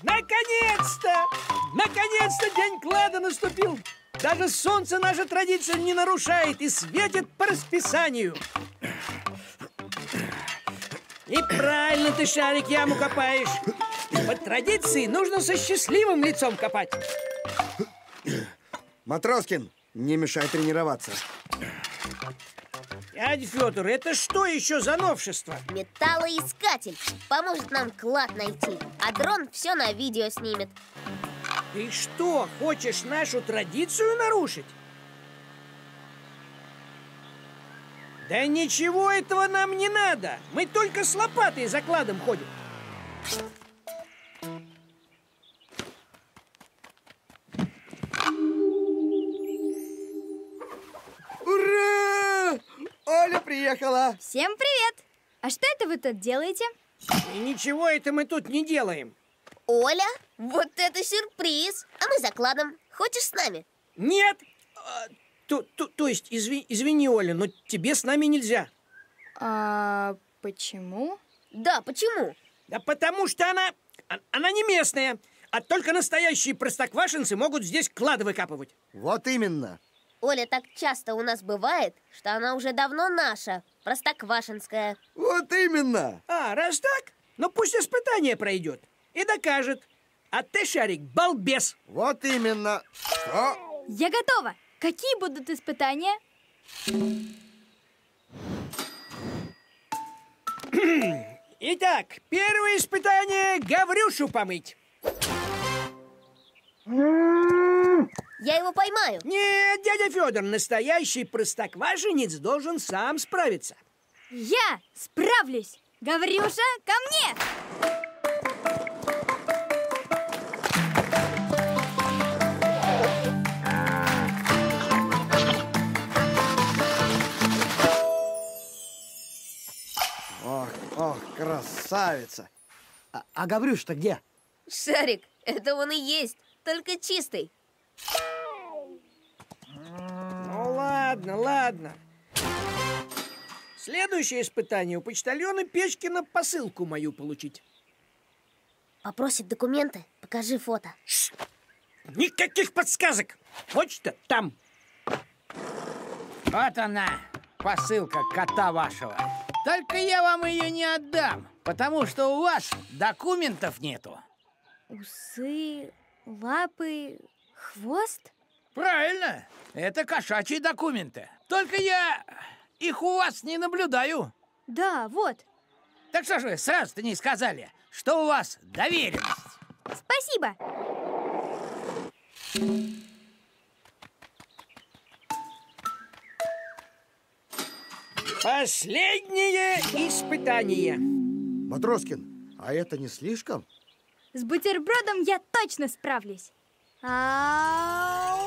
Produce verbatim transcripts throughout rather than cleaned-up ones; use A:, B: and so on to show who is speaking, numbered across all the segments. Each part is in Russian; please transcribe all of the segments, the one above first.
A: Наконец-то! Наконец-то день клада наступил! Даже солнце наша традиция не нарушает и светит по расписанию. И правильно ты, Шарик, яму копаешь. По традиции нужно со счастливым лицом копать.
B: Матроскин, не мешай тренироваться.
A: Дядя Федор, это что еще за новшество?
C: Металлоискатель. Поможет нам клад найти. А дрон все на видео снимет.
A: Ты что, хочешь нашу традицию нарушить? Да ничего этого нам не надо. Мы только с лопатой за кладом ходим.
B: Ура! Оля приехала!
D: Всем привет! А что это вы тут делаете?
A: И ничего это мы тут не делаем.
C: Оля, вот это сюрприз! А мы за кладом. Хочешь с нами?
A: Нет! А, то, то, то есть, изви, извини, Оля, но тебе с нами нельзя.
D: А почему?
C: Да, почему?
A: Да потому что она, она не местная. А только настоящие простоквашинцы могут здесь клады выкапывать.
B: Вот именно.
C: Оля так часто у нас бывает, что она уже давно наша, простоквашинская.
B: Вот именно.
A: А, раз так, ну пусть испытание пройдет и докажет. А ты, Шарик, балбес.
B: Вот именно. Что?
D: Я готова! Какие будут испытания?
A: Итак, первое испытание — Гаврюшу помыть.
C: Я его поймаю.
A: Нет, дядя Федор, настоящий простоквашинец должен сам справиться.
D: Я справлюсь! Гаврюша, ко мне!
B: Ох, ох, красавица. А, а Гаврюш-то где?
C: Шарик, это он и есть, только чистый.
A: Ну ладно, ладно. Следующее испытание — у почтальона Печкина посылку мою получить.
C: Попросит документы, покажи фото.
A: Ш! Никаких подсказок. Почта там.
E: Вот она, посылка кота вашего. Только я вам ее не отдам, потому что у вас документов нету.
D: Усы, лапы, хвост?
E: Правильно, это кошачьи документы. Только я их у вас не наблюдаю.
D: Да, вот.
E: Так что же вы сразу-то не сказали, что у вас доверенность?
D: Спасибо.
A: Последнее испытание.
B: Матроскин, а это не слишком?
D: С бутербродом я точно справлюсь. Ау!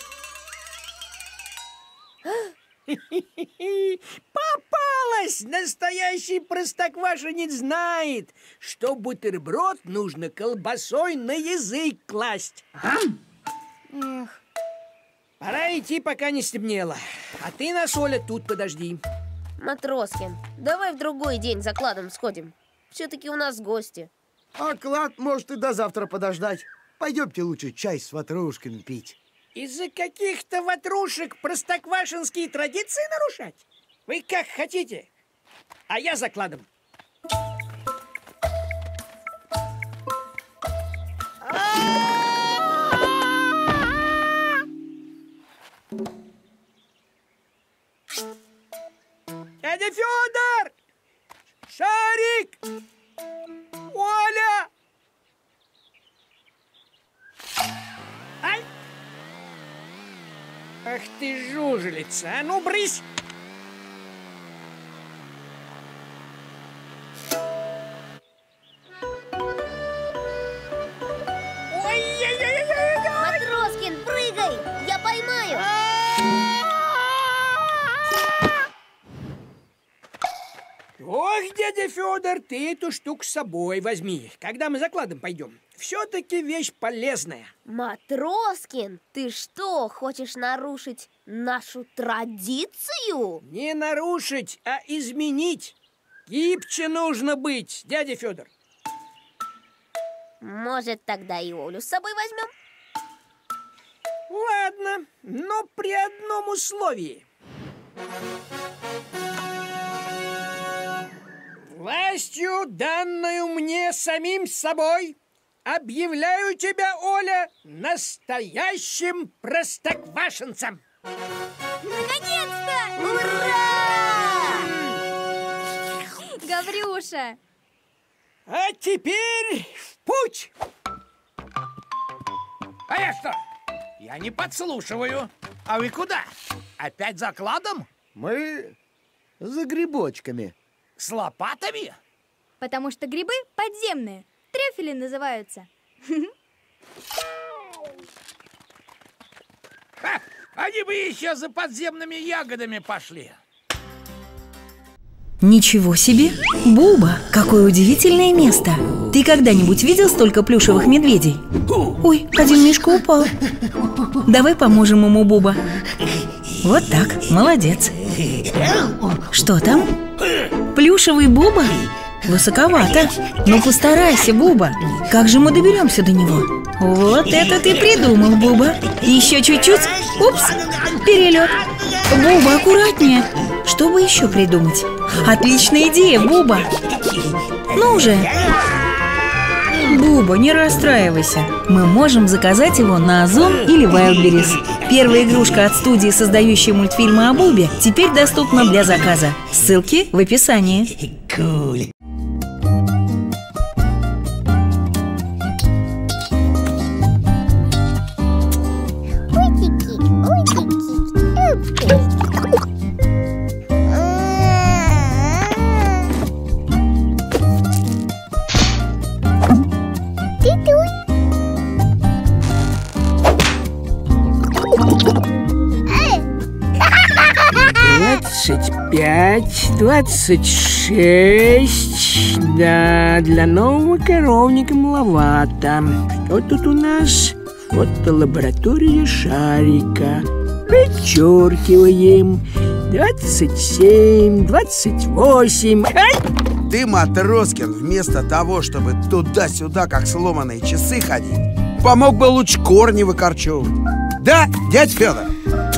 A: Попалась! Настоящий простоквашинец знает, что бутерброд нужно колбасой на язык класть.
D: Эх.
A: Пора идти, пока не стемнело. А ты нас, Оля, тут подожди.
C: Матроскин, давай в другой день за кладом сходим. Все-таки у нас гости.
B: А клад может и до завтра подождать. Пойдемте лучше чай с ватрушками пить.
A: Из-за каких-то ватрушек простоквашинские традиции нарушать? Вы как хотите, а я за кладом. Дядя Федор! Шарик! Оля! Ай! Ах ты жужелица! А ну, брысь! Ой-ой-ой-ой-ой!
C: Матроскин, прыгай! Я поймаю!
A: Ох, дядя Федор, ты эту штуку с собой возьми, когда мы за кладом пойдем. Все-таки вещь полезная.
C: Матроскин, ты что, хочешь нарушить нашу традицию?
A: Не нарушить, а изменить. Гибче нужно быть, дядя Федор.
C: Может, тогда и Олю с собой возьмем?
A: Ладно, но при одном условии. Властью, данную мне самим собой, объявляю тебя, Оля, настоящим простоквашинцем.
D: Наконец-то!
C: Ура!
D: Гаврюша!
A: А теперь в путь!
E: А я что? Я не подслушиваю. А вы куда? Опять за кладом?
B: Мы за грибочками.
E: С лопатами?
D: Потому что грибы подземные. Трюфели называются.
E: Ха! Они бы еще за подземными ягодами пошли.
F: Ничего себе! Буба, какое удивительное место! Ты когда-нибудь видел столько плюшевых медведей? Ой, один мишка упал. Давай поможем ему, Буба. Вот так, молодец. Что там? Плюшевый Буба? Высоковато. Ну постарайся, Буба. Как же мы доберемся до него? Вот это ты придумал, Буба. Еще чуть-чуть. Упс, перелет. Буба, аккуратнее. Что бы еще придумать? Отличная идея, Буба. Ну уже. Буба, не расстраивайся. Мы можем заказать его на Озон или Wildberries. Первая игрушка от студии, создающей мультфильмы о Бубе, теперь доступна для заказа. Ссылки в описании.
A: Двадцать пять, двадцать шесть. Да, для нового коровника маловато. Что тут у нас? Фотолаборатория шарика. Подчеркиваем. Двадцать семь, двадцать восемь. Ай!
G: Ты, Матроскин, вместо того, чтобы туда-сюда, как сломанные часы ходить, помог бы лучше корни выкорчевывать. Да, дядь Федор?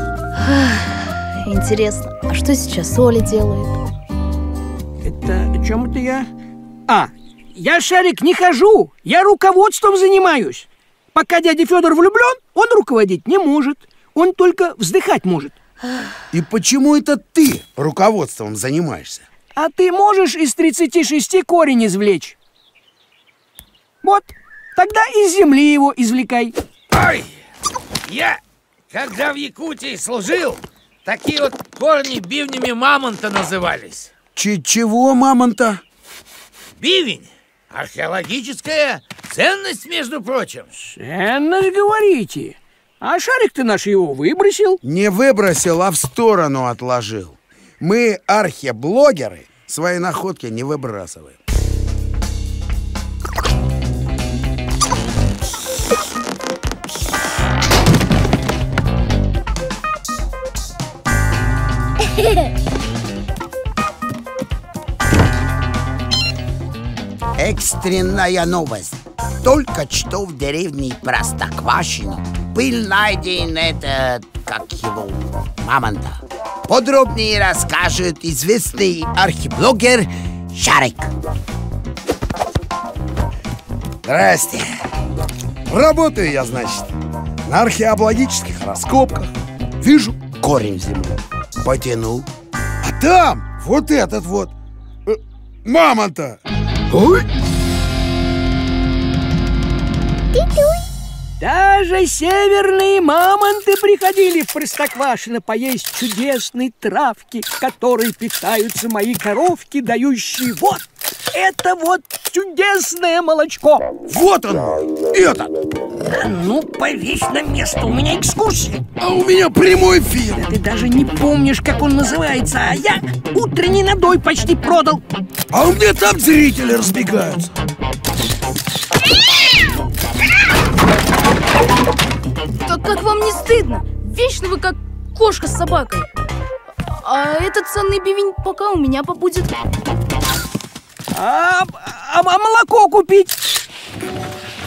H: Интересно, а что сейчас Оля делает?
A: Это о чем это я? А, я, Шарик, не хожу. Я руководством занимаюсь. Пока дядя Федор влюблен, он руководить не может. Он только вздыхать может.
G: И почему это ты руководством занимаешься?
A: А ты можешь из тридцати шести корень извлечь? Вот, тогда из земли его извлекай.
E: Ой, я, когда в Якутии служил, такие вот корни бивнями мамонта назывались.
G: Ч чего мамонта?
E: Бивень. Археологическая ценность, между прочим.
A: Ценность, говорите? А шарик-то наш его выбросил?
G: Не выбросил, а в сторону отложил. Мы, археблогеры, свои находки не выбрасываем.
I: Экстренная новость. Только что в деревне Простоквашино был найден этот, как его, мамонта. Подробнее расскажет известный археблогер Шарик.
G: Здрасте. Работаю я, значит, на археологических раскопках. Вижу корень в земле. Потянул. А там вот этот вот э, мамонта. Ой!
A: Даже северные мамонты приходили в Простоквашино поесть чудесной травки, которой питаются мои коровки, дающие вот это вот чудесное молочко.
G: Вот оно! Это!
A: Ну, повесь на место, у меня экскурсия.
G: А у меня прямой эфир.
A: Да ты даже не помнишь, как он называется, а я утренний надой почти продал.
G: А у меня там зрители разбегаются.
H: Так как вам не стыдно? Вечно вы как кошка с собакой. А этот ценный бивень пока у меня побудет.
A: А, а, а молоко купить?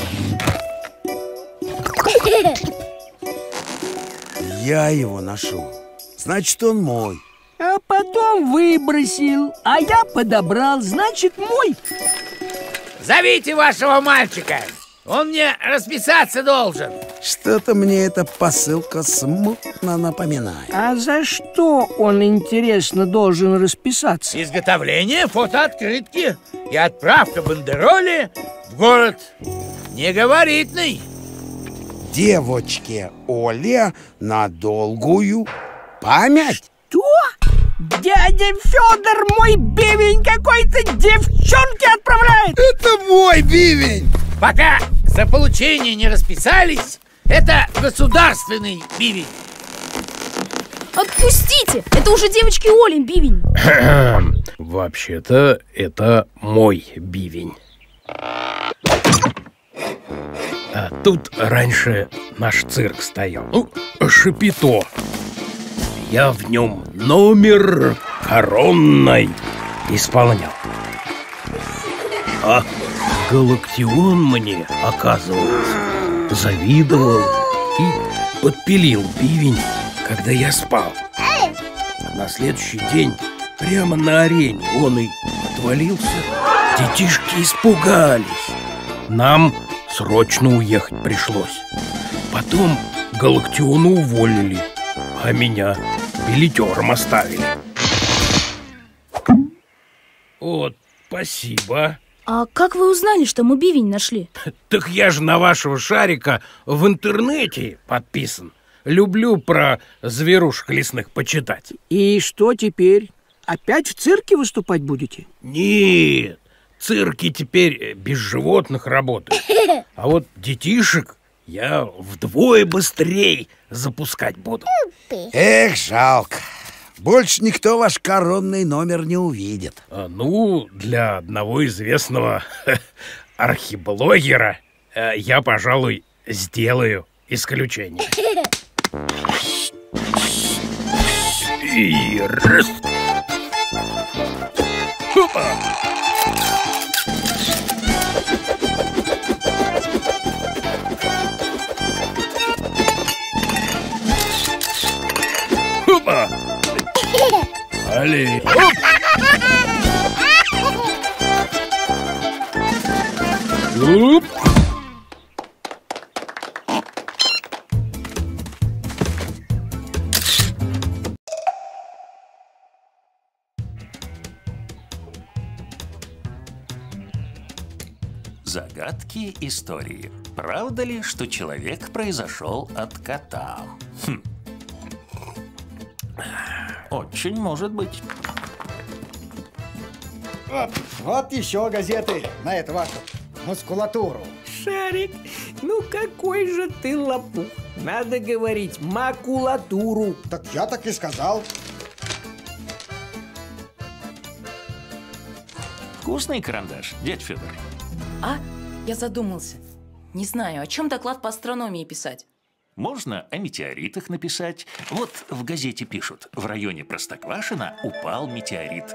G: Я его нашел. Значит, он мой.
A: А потом выбросил, а я подобрал, значит, мой.
E: Зовите вашего мальчика. Он мне расписаться должен.
G: Что-то мне эта посылка смутно напоминает.
A: А за что он, интересно, должен расписаться?
E: Изготовление фотооткрытки и отправка бандероли в город негабаритный.
G: Девочке Оле на долгую память.
A: Что? Дядя Федор мой бивень какой-то девчонке отправляет?
G: Это мой бивень!
E: Пока за получение не расписались, это государственный бивень.
H: Отпустите! Это уже девочки Олин бивень.
J: Вообще-то это мой бивень. А тут раньше наш цирк стоял. Ну, Шапито. Я в нем номер коронной исполнял. А Галактион мне, оказывается, завидовал и подпилил бивень, когда я спал. А на следующий день прямо на арене он и отвалился. Детишки испугались. Нам срочно уехать пришлось. Потом Галактиона уволили, а меня билетером оставили. Вот, спасибо.
H: А как вы узнали, что мы бивень нашли?
J: Так я же на вашего шарика в интернете подписан. Люблю про зверушек лесных почитать.
A: И что теперь? Опять в цирке выступать будете?
J: Нет, цирки теперь без животных работают. А вот детишек я вдвое быстрее запускать буду.
G: Эх, жалко. Больше никто ваш коронный номер не увидит.
J: А, ну, для одного известного архиблогера э, я, пожалуй, сделаю исключение. И раз. Опа. Опа. Али. Оп.
K: Загадки истории. Правда ли, что человек произошел от кота? Хм. Очень может быть.
B: Вот, вот еще газеты на эту вашу мускулатуру.
A: Шарик, ну какой же ты лопух. Надо говорить макулатуру.
B: Так я так и сказал.
K: Вкусный карандаш, дядь Федор?
L: А? Я задумался. Не знаю, о чем доклад по астрономии писать.
K: Можно о метеоритах написать. Вот в газете пишут: в районе Простоквашино упал метеорит.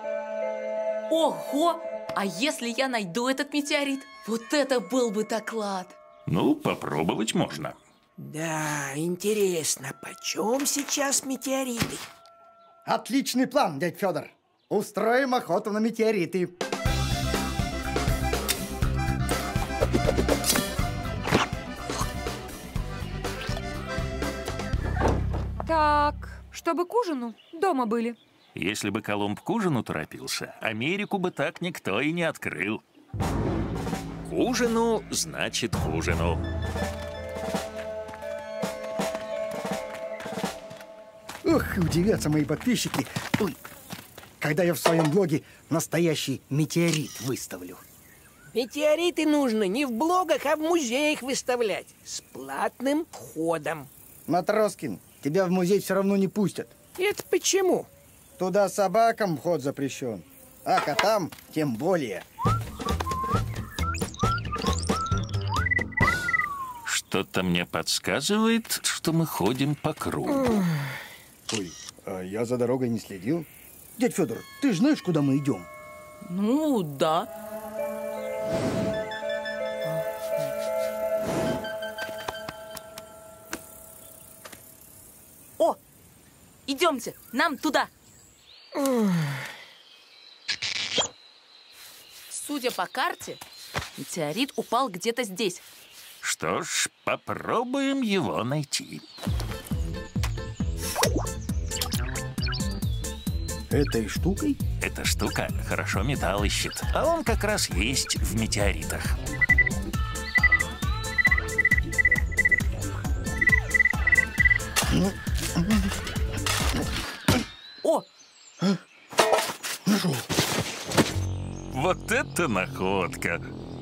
L: Ого! А если я найду этот метеорит? Вот это был бы доклад!
K: Ну, попробовать можно.
A: Да, интересно, почем сейчас метеориты?
B: Отличный план, дядь Федор. Устроим охоту на метеориты.
M: Так, чтобы к ужину дома были.
K: Если бы Колумб к ужину торопился, Америку бы так никто и не открыл. К ужину значит к ужину.
B: Ух, удивятся мои подписчики, ой, когда я в своем блоге настоящий метеорит выставлю.
A: Метеориты нужно не в блогах, а в музеях выставлять. С платным входом.
B: Матроскин, тебя в музей все равно не пустят.
A: Это почему?
B: Туда собакам вход запрещен, а котам тем более.
K: Что-то мне подсказывает, что мы ходим по кругу.
B: Ой, а я за дорогой не следил. Дядь Федор, ты же знаешь, куда мы идем?
L: Ну, да. Идемте, нам туда. Судя по карте, метеорит упал где-то здесь.
K: Что ж, попробуем его найти.
B: Этой штукой?
K: Эта штука хорошо металл ищет, а он как раз есть в метеоритах.
L: О!
B: Нашел.
K: Вот это находка!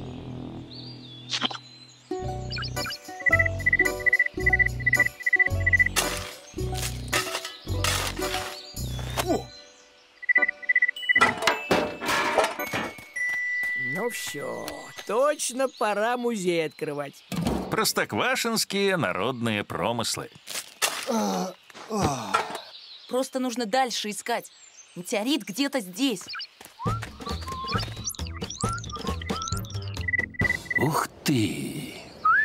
B: О!
A: Ну все, точно пора музей открывать.
K: Простоквашинские народные промыслы.
B: А, а.
L: Просто нужно дальше искать. Метеорит где-то здесь.
K: Ух ты!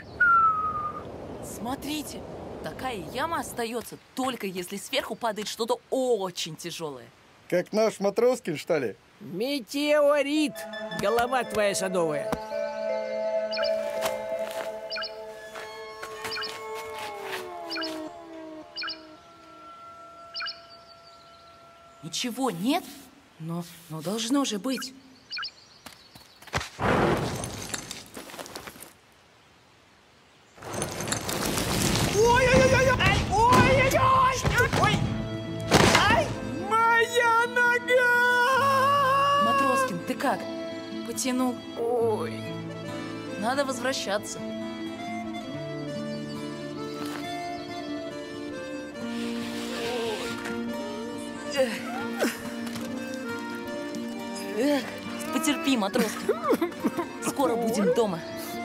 L: Смотрите, такая яма остается только если сверху падает что-то очень тяжелое.
B: Как наш Матроскин, что ли?
A: Метеорит, голова твоя садовая.
L: Ничего нет, но, но должно же быть.
A: Ой-ой-ой-ой! Ой-ой-ой! Ой! Ай! Моя нога!
L: Матроскин, ты как? Потянул?
A: Ой!
L: Надо возвращаться. Эх. Эх, потерпи, Матроскин. Скоро будем дома.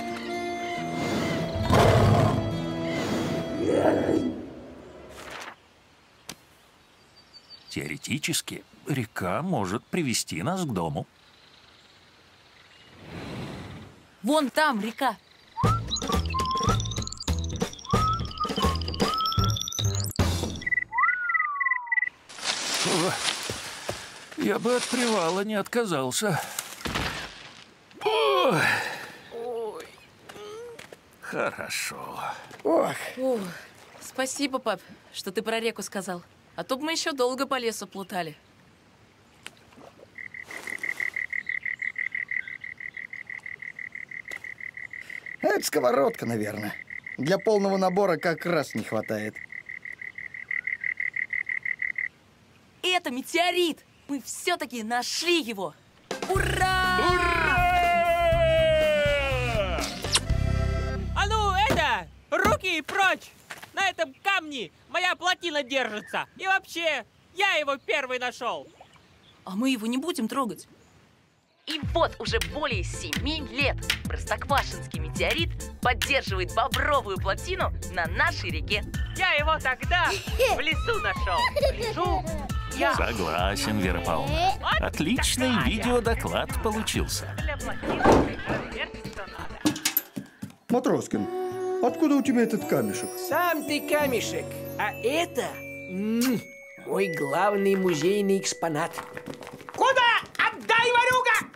K: Теоретически, река может привести нас к дому.
L: Вон там река.
K: Я бы от привала не отказался. Ой.
A: Ой.
K: Хорошо.
A: Ох.
L: Ох, спасибо, пап, что ты про реку сказал. А то бы мы еще долго по лесу плутали.
B: Это сковородка, наверное. Для полного набора как раз не хватает.
L: Это метеорит! Мы все-таки нашли его! Ура!
K: Ура!
N: А ну, это! Руки прочь! На этом камне моя плотина держится. И вообще, я его первый нашел.
L: А мы его не будем трогать. И вот уже более семи лет Простоквашинский метеорит поддерживает бобровую плотину на нашей реке.
N: Я его тогда в лесу нашел. Гляжу, я...
K: Согласен, Вера Павловна. Отличный видеодоклад получился.
B: Матроскин, откуда у тебя этот камешек?
A: Сам ты камешек, а это м-м, мой главный музейный экспонат. Куда? Отдай, ворюга!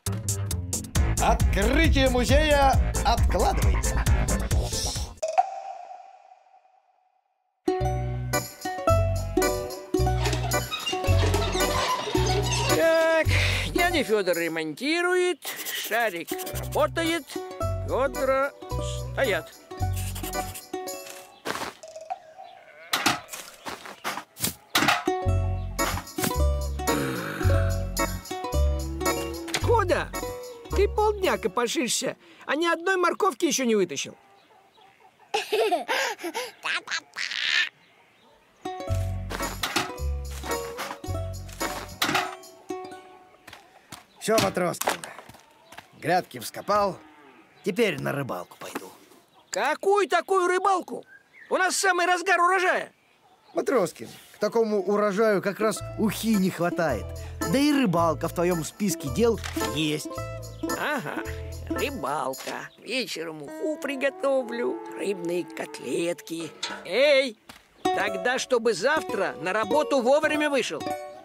B: Открытие музея откладывается.
A: Так, дядя Федор ремонтирует, Шарик работает, ведра стоят. Куда? Ты полдня копошишься, а ни одной морковки еще не вытащил.
B: Все, Матроскин, грядки вскопал, теперь на рыбалку пойду.
A: Какую такую рыбалку? У нас самый разгар урожая.
B: Матроскин, к такому урожаю как раз ухи не хватает. Да и рыбалка в твоем списке дел есть.
A: Ага, рыбалка. Вечером уху приготовлю, рыбные котлетки. Эй, Тогда, чтобы завтра на работу вовремя вышел.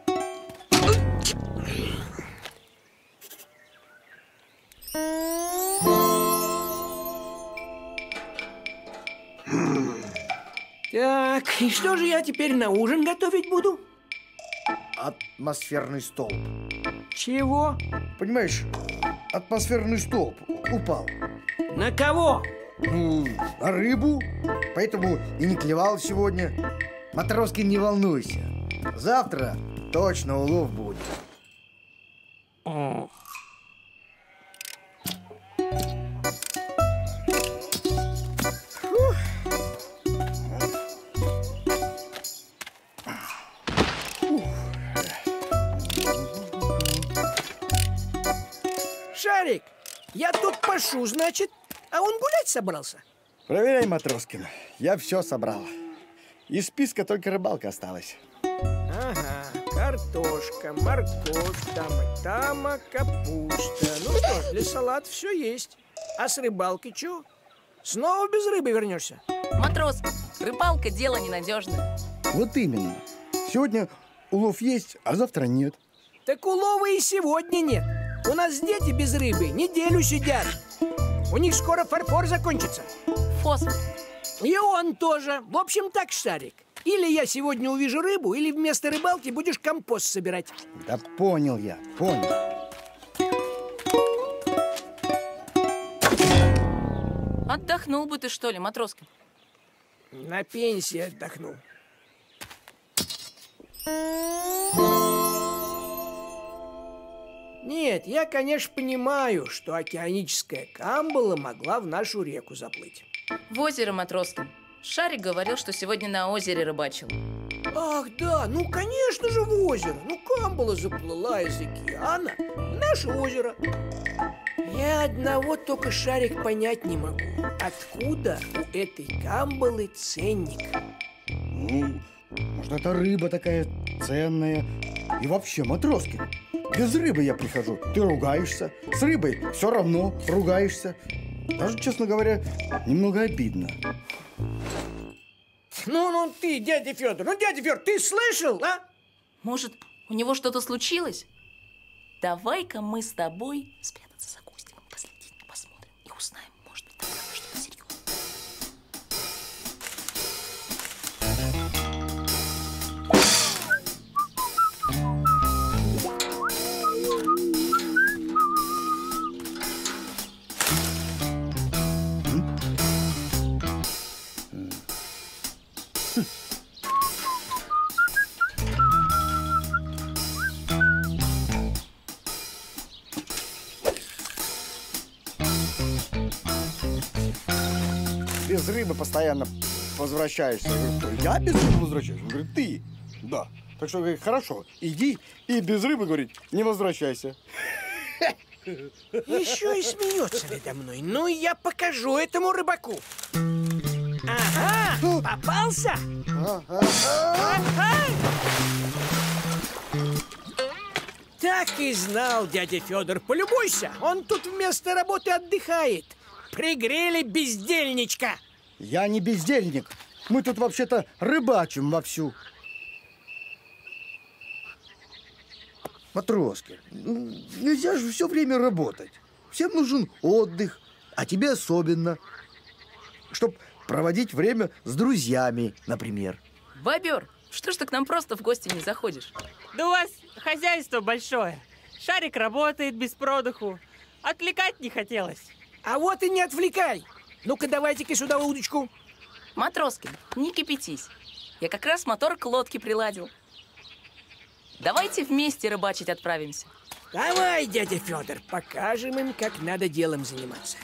A: Так, и что же я теперь на ужин готовить буду?
B: Атмосферный столб.
A: Чего?
B: Понимаешь, атмосферный столб упал.
A: На кого?
B: Ну, на рыбу. Поэтому и не клевал сегодня. Матроскин, не волнуйся. Завтра точно улов будет.
A: Шарик, я тут пашу, значит, а он гулять собрался?
B: Проверяй, Матроскин. Я все собрал. Из списка только рыбалка осталась.
A: Ага, картошка, морковь, тама-тама, капуста. Ну что ж, для салата все есть. А с рыбалки что? Снова без рыбы вернешься?
L: Матрос, рыбалка дело ненадежное.
B: Вот именно. Сегодня улов есть, а завтра нет.
A: Так улова и сегодня нет. У нас дети без рыбы неделю сидят. У них скоро фарфор закончится.
L: Фосфор.
A: И он тоже. В общем так, Шарик. Или я сегодня увижу рыбу, или вместо рыбалки будешь компост собирать.
B: Да понял я, понял.
L: Отдохнул бы ты, что ли, Матроскин?
A: На пенсии отдохнул. Нет, я, конечно, понимаю, что океаническая камбала могла в нашу реку заплыть.
L: В озеро, Матроскин. Шарик говорил, что сегодня на озере рыбачил.
A: Ах, да, ну, конечно же, в озеро. Ну, камбала заплыла из океана в наше озеро. Я одного только, Шарик, понять не могу. Откуда у этой камбалы ценник?
B: Ну, может, это рыба такая ценная. И вообще, Матроскин, без рыбы я прихожу, ты ругаешься. С рыбой все равно ругаешься. Даже, честно говоря, немного обидно.
A: Ну, ну ты, дядя Федор, ну, дядя Федор, ты слышал, а?
L: Может, у него что-то случилось? Давай-ка мы с тобой спрятаться за кустиком, последить, посмотрим и узнаем, может быть, там что-то серьезное.
B: Без рыбы постоянно возвращаешься. Я говорю, я без рыбы возвращаюсь? Он говорит, ты. Да. Так что, говорит, хорошо, иди и без рыбы, говорит, не возвращайся.
A: Еще и смеется надо мной. Ну, я покажу этому рыбаку. Ага, попался? Ага. Так и знал, дядя Федор. Полюбуйся, он тут вместо работы отдыхает. Пригрели бездельничка.
B: Я не бездельник. Мы тут вообще-то рыбачим вовсю. Матроски, нельзя же все время работать. Всем нужен отдых, а тебе особенно. Чтоб проводить время с друзьями, например.
L: Бобер, что ж ты к нам просто в гости не заходишь?
N: Да у вас хозяйство большое. Шарик работает без продыху. Отвлекать не хотелось.
A: А вот и не отвлекай. Ну-ка, давайте-ка сюда удочку.
L: Матроскин, не кипятись. Я как раз мотор к лодке приладил. Давайте вместе рыбачить отправимся.
A: Давай, дядя Федор, покажем им, как надо делом заниматься.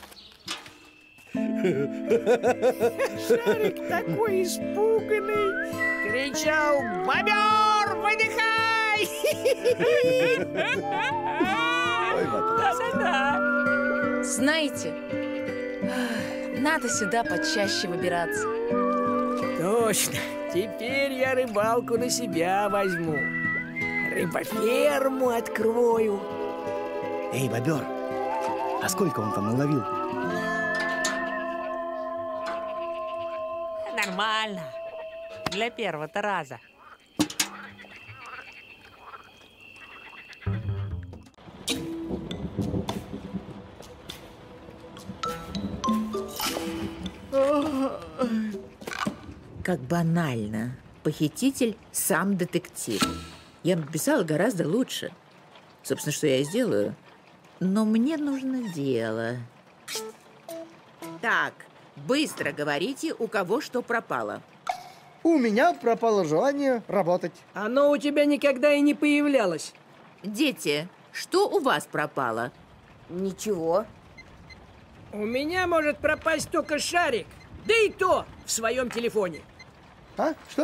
A: Шарик такой испуганный. Кричал: «Бобер, выдыхай!»
N: Да-да-да.
L: Знаете, надо сюда почаще выбираться.
A: Точно. Теперь я рыбалку на себя возьму. Рыбоферму открою.
B: Эй, Бобер, а сколько он там наловил?
N: Нормально. для первого-то раза.
O: Как банально. Похититель сам детектив. Я написала гораздо лучше. Собственно, что я и сделаю. Но мне нужно дело. Так, быстро говорите, у кого что пропало.
B: У меня пропало желание работать.
A: Оно у тебя никогда и не появлялось.
O: Дети, что у вас пропало?
C: Ничего.
A: У меня может пропасть только шарик. Да и то в своем телефоне.
B: А? Что?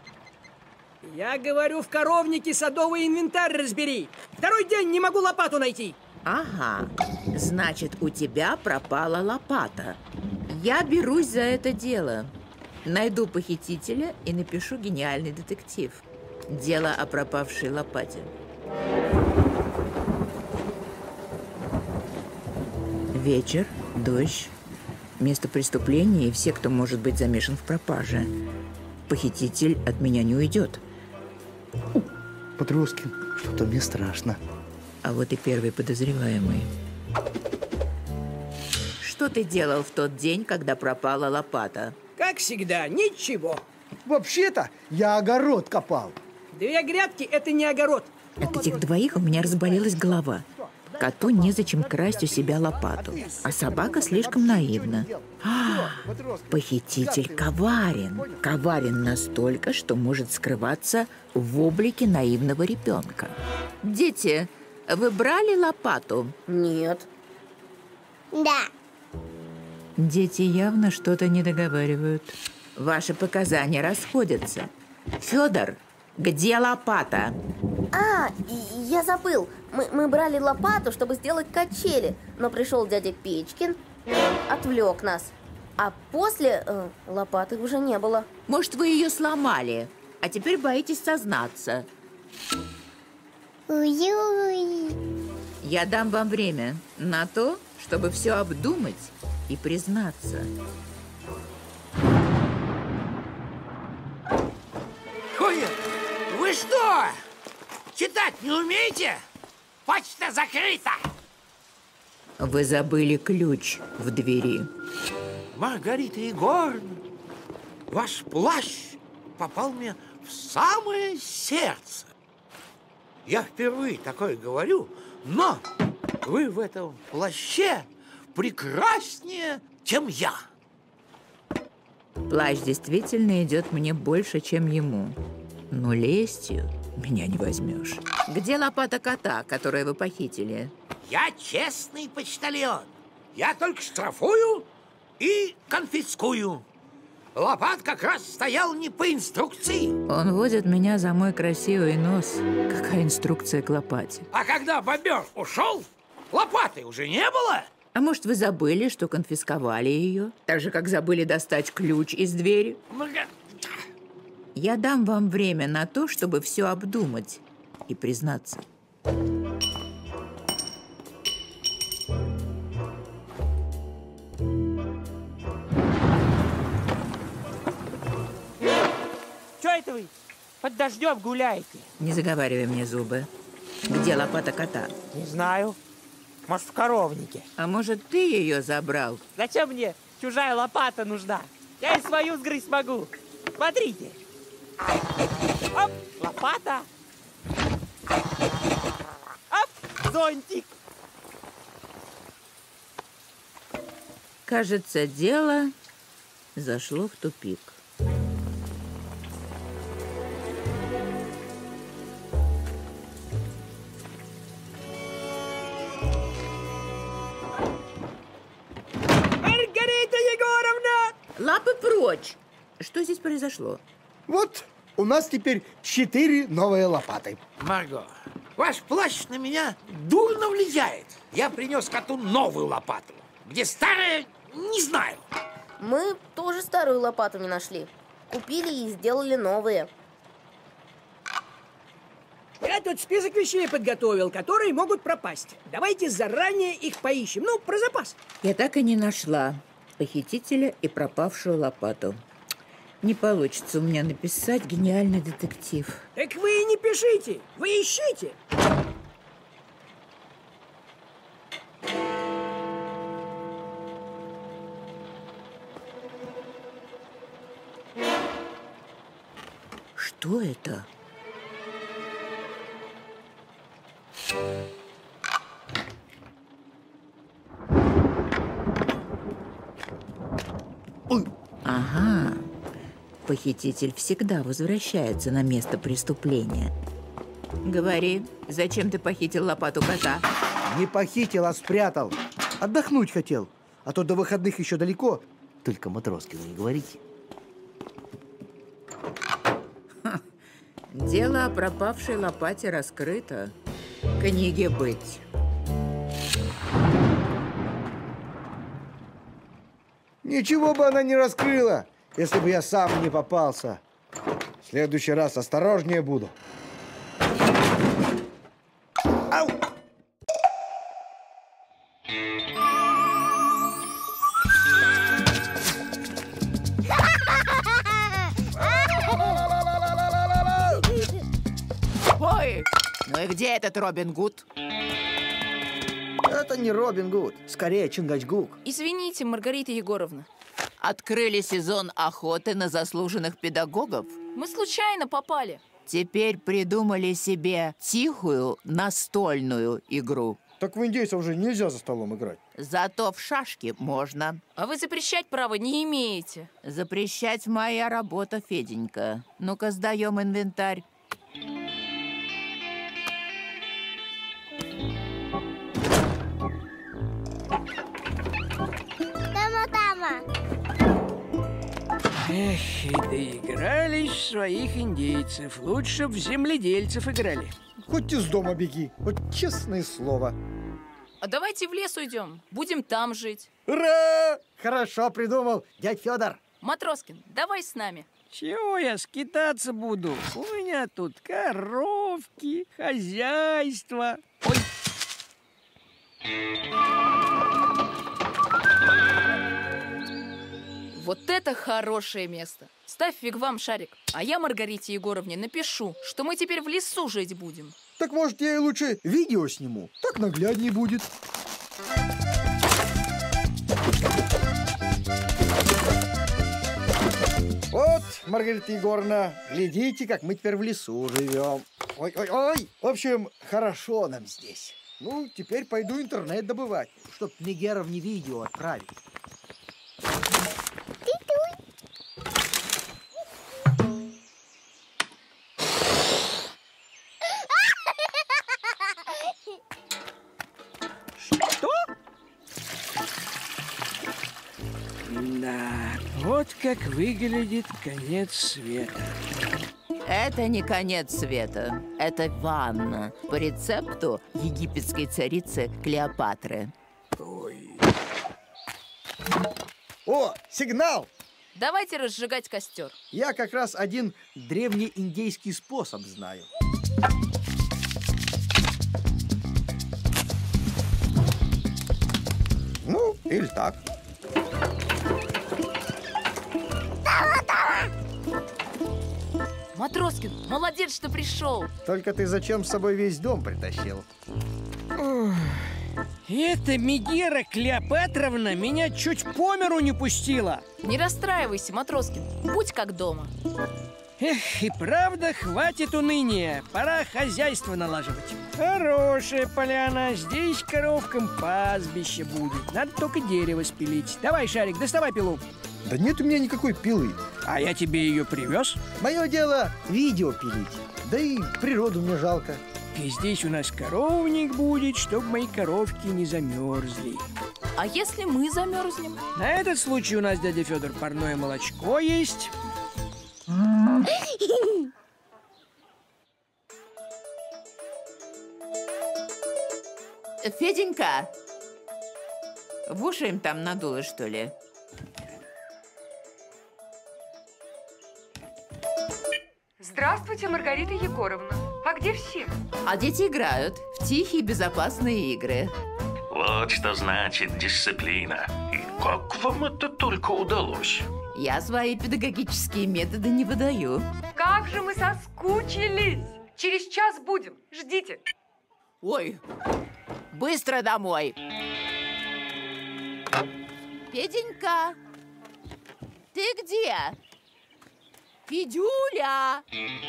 A: Я говорю, в коровнике садовый инвентарь разбери. Второй день не могу лопату найти.
O: Ага, значит, у тебя пропала лопата. Я берусь за это дело. Найду похитителя и напишу гениальный детектив. Дело о пропавшей лопате. Вечер, дождь, место преступления и все, кто может быть замешан в пропаже. Похититель от меня не уйдет.
B: Матроскин, что-то мне страшно.
O: А вот и первый подозреваемый. Что ты делал в тот день, когда пропала лопата?
A: Как всегда, ничего.
B: Вообще-то я огород копал.
A: Две грядки – это не огород.
O: От этих двоих у меня разболелась голова. Коту незачем красть у себя лопату, а собака слишком наивна. А, похититель коварен. Коварен настолько, что может скрываться в облике наивного ребенка. Дети, вы брали лопату?
C: Нет. Да.
O: Дети явно что-то не договаривают. Ваши показания расходятся. Федор, где лопата?
C: А, я забыл. Мы, мы брали лопату, чтобы сделать качели. Но пришел дядя Печкин, отвлек нас. А после э, лопаты уже не было.
O: Может, вы ее сломали, а теперь боитесь сознаться.
C: Ой-ой.
O: Я дам вам время на то, чтобы все обдумать и признаться.
I: Ой, вы что, читать не умеете? Почта закрыта.
O: Вы забыли ключ в двери.
I: Маргарита Егоровна, ваш плащ попал мне в самое сердце. Я впервые такое говорю, но вы в этом плаще прекраснее, чем я.
O: Плащ действительно идет мне больше, чем ему. Но лестью меня не возьмешь. Где лопата кота, которую вы похитили?
I: Я честный почтальон. Я только штрафую и конфискую. Лопат как раз стоял не по инструкции.
O: Он водит меня за мой красивый нос. Какая инструкция к лопате?
I: А когда бобер ушел, лопаты уже не было.
O: А может, вы забыли, что конфисковали ее? Так же, как забыли достать ключ из двери? Я дам вам время на то, чтобы все обдумать и признаться.
N: Что это вы под дождем гуляете?
O: Не заговаривай мне зубы. Где лопата кота?
N: Не знаю. Может, в коровнике.
O: А может, ты ее забрал?
N: Зачем мне чужая лопата нужна? Я и свою сгрызть смогу. Смотрите. Оп, лопата. Оп, зонтик.
O: Кажется, дело зашло в тупик.
A: Маргарита Егоровна!
O: Лапы прочь! Что здесь произошло?
B: Вот у нас теперь четыре новые лопаты.
I: Марго, ваш плащ на меня дурно влияет. Я принес коту новую лопату. Где старая, не знаю.
C: Мы тоже старую лопату не нашли. Купили и сделали новые.
A: Я тут список вещей подготовил, которые могут пропасть. Давайте заранее их поищем. Ну, про запас.
O: Я так и не нашла похитителя и пропавшую лопату. Не получится у меня написать гениальный детектив.
A: Так вы и не пишите, вы ищите.
O: Что это? Ага. Похититель всегда возвращается на место преступления. Говори, зачем ты похитил лопату кота?
B: Не похитил, а спрятал. Отдохнуть хотел. А то до выходных еще далеко. Только Матроскину не говорите.
O: Дело о пропавшей лопате раскрыто. Книге быть.
B: Ничего бы она не раскрыла, если бы я сам не попался. В следующий раз осторожнее буду. Ау!
O: Ой, ну и где этот Робин Гуд?
B: Это не Робин Гуд, скорее Чингачгук.
L: Извините, Маргарита Егоровна.
O: Открыли сезон охоты на заслуженных педагогов?
L: Мы случайно попали.
O: Теперь придумали себе тихую настольную игру.
B: Так в индейцев уже нельзя за столом играть.
O: Зато в шашки можно.
L: А вы запрещать права не имеете.
O: Запрещать моя работа, Феденька. Ну-ка, сдаем инвентарь.
A: Эх, и доигрались в своих индейцев. Лучше б в земледельцев играли.
B: Хоть из дома беги, вот честное слово.
L: А давайте в лес уйдем. Будем там жить.
B: Ура! Хорошо придумал, дядь Федор.
L: Матроскин, давай с нами.
A: Чего я скитаться буду? У меня тут коровки, хозяйство. Ой.
L: Вот это хорошее место. Ставь вигвам, Шарик. А я Маргарите Егоровне напишу, что мы теперь в лесу жить будем.
B: Так может, я и лучше видео сниму? Так нагляднее будет. Вот, Маргарита Егоровна, глядите, как мы теперь в лесу живем. Ой-ой-ой. В общем, хорошо нам здесь. Ну, теперь пойду интернет добывать, чтоб Мегеровне видео отправить.
A: Что? Да, вот как выглядит конец света.
O: Это не конец света. Это ванна по рецепту египетской царицы Клеопатры.
A: Ой.
B: О, сигнал!
L: Давайте разжигать костер.
B: Я как раз один древнеиндейский способ знаю. Ну, или так.
L: Матроскин, молодец, что пришел.
B: Только ты зачем с собой весь дом притащил?
A: Ох, эта Мегера Клеопатровна меня чуть по миру не пустила.
L: Не расстраивайся, Матроскин, будь как дома.
A: Эх, и правда, хватит уныния. Пора хозяйство налаживать. Хорошая поляна. Здесь коровкам пастбище будет. Надо только дерево спилить. Давай, Шарик, доставай пилу.
B: Да нет у меня никакой пилы.
A: А я тебе ее привез.
B: Мое дело видео пилить. Да и природу мне жалко.
A: И здесь у нас коровник будет, чтобы мои коровки не замерзли.
L: А если мы замерзнем?
A: На этот случай у нас, дядя Федор, парное молочко есть.
O: Феденька, в уши им там надуло, что ли?
M: Здравствуйте, Маргарита Егоровна. А где все?
O: А дети играют в тихие безопасные игры.
K: Вот что значит дисциплина. И как вам это только удалось?
O: Я свои педагогические методы не выдаю.
M: Как же мы соскучились! Через час будем. Ждите.
O: Ой, быстро домой. Феденька, ты где? Федюля!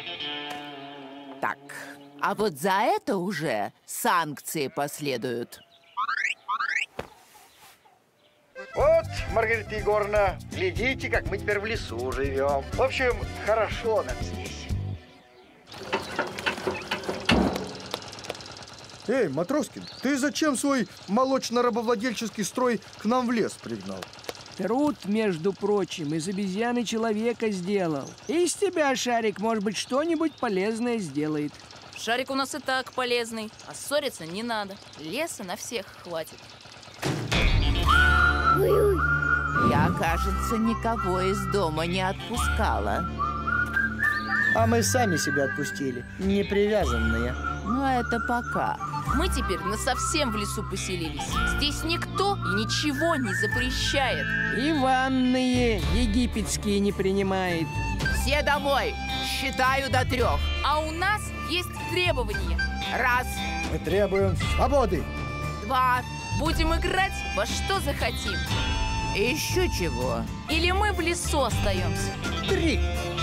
O: Так, а вот за это уже санкции последуют.
B: Вот, Маргарита Егоровна, глядите, как мы теперь в лесу живем. В общем, хорошо нам здесь. Эй, Матроскин, ты зачем свой молочно-рабовладельческий строй к нам в лес пригнал?
A: Труд, между прочим, из обезьяны человека сделал. Из тебя, Шарик, может быть, что-нибудь полезное сделает.
L: Шарик у нас и так полезный, а ссориться не надо. Леса на всех хватит.
O: Я, кажется, никого из дома не отпускала.
B: А мы сами себя отпустили, не привязанные.
O: Ну, это пока.
L: Мы теперь насовсем в лесу поселились. Здесь никто и ничего не запрещает.
A: И ванные египетские не принимает.
O: Все домой! Считаю до трех.
L: А у нас есть требования.
O: Раз.
B: Мы требуем свободы.
L: Два. Будем играть во что захотим.
O: И еще чего?
L: Или мы в лесу остаемся.
A: Три.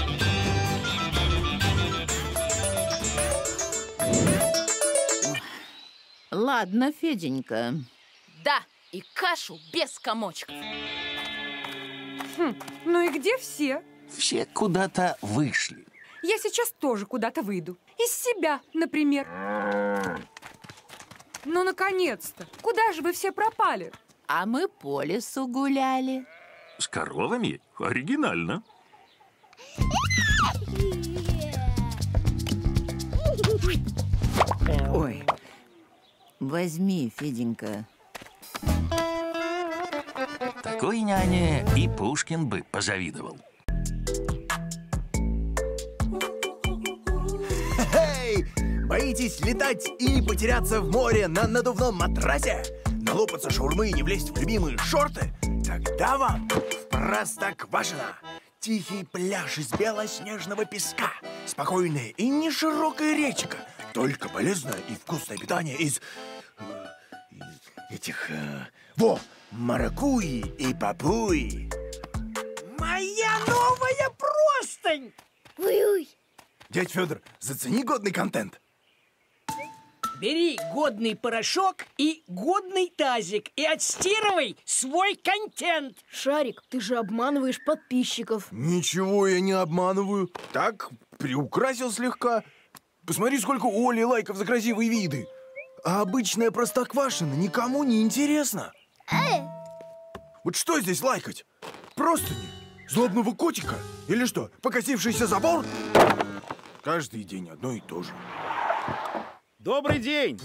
O: Ладно, Феденька.
L: Да, и кашу без комочков.
M: Хм, ну и где все?
I: Все куда-то вышли.
M: Я сейчас тоже куда-то выйду. Из себя, например. Ну, наконец-то! Куда же вы все пропали?
O: А мы по лесу гуляли.
K: С коровами? Оригинально.
O: Ой, возьми, Феденька.
K: Такой няне и Пушкин бы позавидовал.
P: Эй! Боитесь летать и потеряться в море на надувном матрасе? Налопаться шаурмы и не влезть в любимые шорты? Тогда вам в Простоквашино. Тихий пляж из белоснежного песка, спокойная и не широкая речка, только полезное и вкусное питание из, э, из этих... Э, во! Маракуйи и папуи.
A: Моя новая простынь!
C: Ой-ой!
P: Дядь Федор, зацени годный контент.
A: Бери годный порошок и годный тазик и отстирывай свой контент.
H: Шарик, ты же обманываешь подписчиков.
P: Ничего я не обманываю. Так, приукрасил слегка. Посмотри, сколько у Оли лайков за красивые виды. А обычная Простоквашино никому не интересно. Вот что здесь лайкать? Простыни? Злобного котика? Или что, покосившийся забор? Каждый день одно и то же.
Q: Добрый день!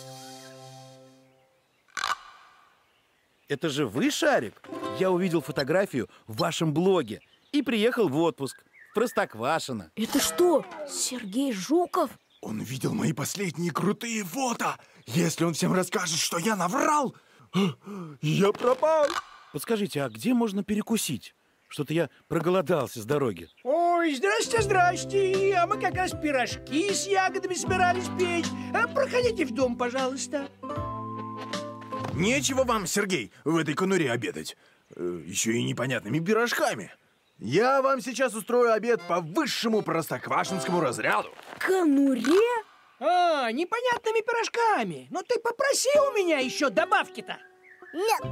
Q: Это же вы, Шарик? Я увидел фотографию в вашем блоге и приехал в отпуск в Простоквашино.
H: Это что, Сергей Жуков?
P: Он видел мои последние крутые фото. Если он всем расскажет, что я наврал, я пропал.
Q: Подскажите, а где можно перекусить? Что-то я проголодался с дороги.
A: Ой, здрасте, здрасте. А мы как раз пирожки с ягодами собирались печь. А проходите в дом, пожалуйста.
P: Нечего вам, Сергей, в этой конуре обедать. Еще и непонятными пирожками. Я вам сейчас устрою обед по высшему простоквашинскому разряду.
A: Конуре? А, непонятными пирожками. Ну ты попроси у меня еще добавки-то.
C: Нет.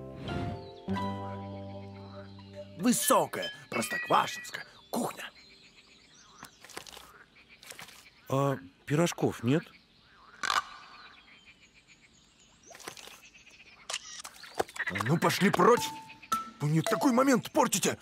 P: Высокая простоквашинская кухня.
Q: А пирожков нет?
P: Ну, пошли прочь. Вы мне такой момент портите.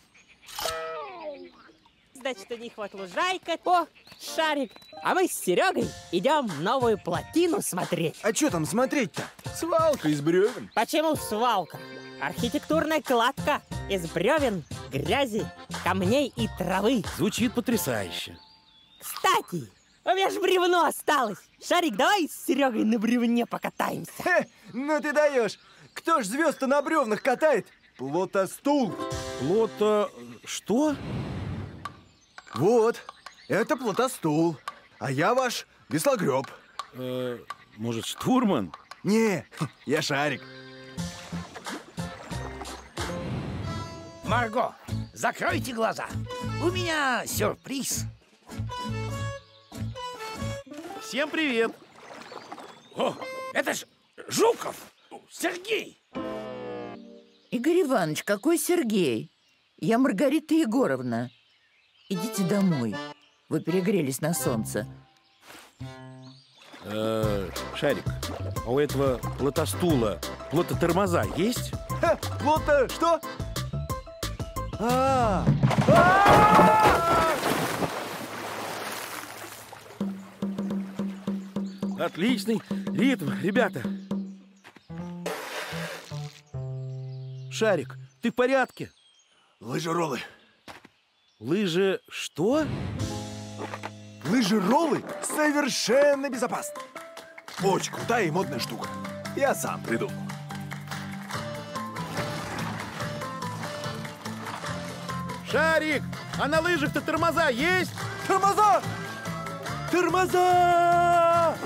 N: Значит, у них вот лужайка. О, Шарик. А мы с Серегой идем новую плотину смотреть.
P: А что там смотреть-то? Свалка из бревен.
N: Почему свалка? Архитектурная кладка из бревен, грязи, камней и травы.
Q: Звучит потрясающе.
N: Кстати, у меня же бревно осталось. Шарик, давай с Серегой на бревне покатаемся.
P: Хе, ну ты даешь. Кто ж звезд-то на бревнах катает? Плотостул.
Q: Плото... Что?
P: Вот, это плотостул, а я ваш веслогреб.
Q: Э, может, штурман?
P: Не, я Шарик.
I: Марго, закройте глаза. У меня сюрприз.
Q: Всем привет.
I: О, это ж Жуков, Сергей.
O: Игорь Иванович, какой Сергей? Я Маргарита Егоровна. Идите домой. Вы перегрелись на солнце.
Q: Э, Шарик, а у этого плотостула плототормоза есть?
P: Ха, плото что? А,
Q: Отличный ритм, ребята. Шарик, ты в порядке?
P: Лыжероллы.
Q: Лыжи что?
P: Лыжероллы совершенно безопасны. Очень крутая и модная штука. Я сам придумал.
Q: Шарик, а на лыжах-то тормоза есть?
P: Тормоза! Тормоза!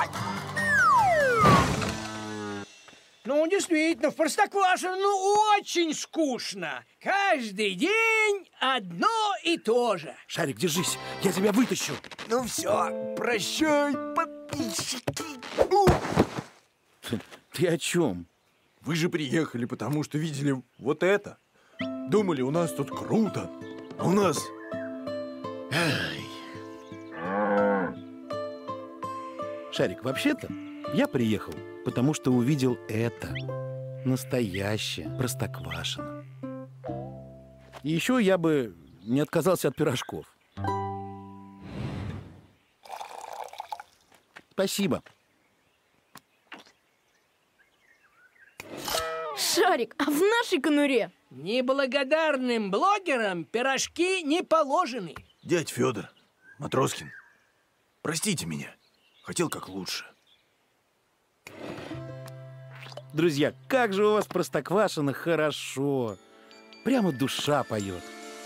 A: Ну, действительно, в Простоквашино ну, очень скучно. Каждый день одно и то же.
Q: Шарик, держись, я тебя вытащу.
P: Ну все, прощай, подписчики.
Q: Ты о чем?
P: Вы же приехали, потому что видели вот это. Думали, у нас тут круто. А у нас... Ай.
Q: Шарик, вообще-то я приехал, потому что увидел это. Настоящее Простоквашино. И еще я бы не отказался от пирожков. Спасибо.
H: Шарик, а в нашей конуре?
A: Неблагодарным блогерам пирожки не положены.
P: Дядь Федор, Матроскин, простите меня. Хотел как лучше.
Q: Друзья, как же у вас Простоквашино хорошо. Прямо душа поет.